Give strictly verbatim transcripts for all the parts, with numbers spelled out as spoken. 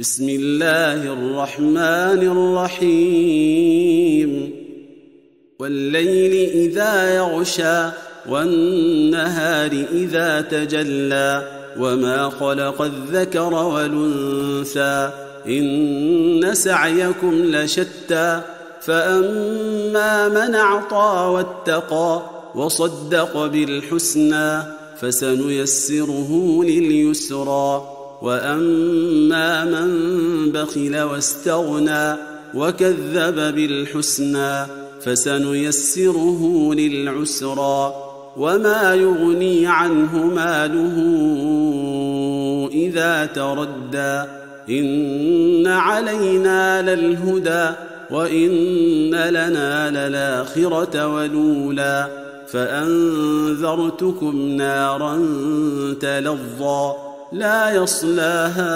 بسم الله الرحمن الرحيم والليل إذا يغشى والنهار إذا تجلى وما خلق الذكر والأنثى إن سعيكم لشتى فأما من أعطى واتقى وصدق بالحسنى فسنيسره لليسرى وأما من بخل واستغنى وكذب بالحسنى فسنيسره للعسرى وما يغني عنه ماله إذا تردى إن علينا للهدى وإن لنا للآخرة والأولى فأنذرتكم نارا تلظى لا يصلاها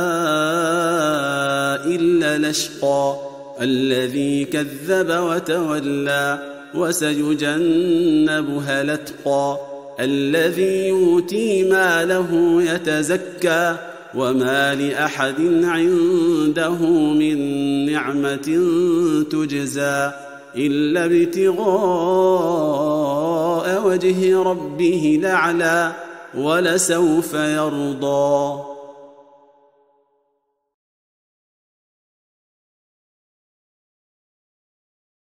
إلا الأشقى الذي كذب وتولى وسيجنبها الأتقى الذي يؤتي ماله يتزكى وما لأحد عنده من نعمة تجزى إلا ابتغاء وجه ربه الأعلى ولسوف يرضى.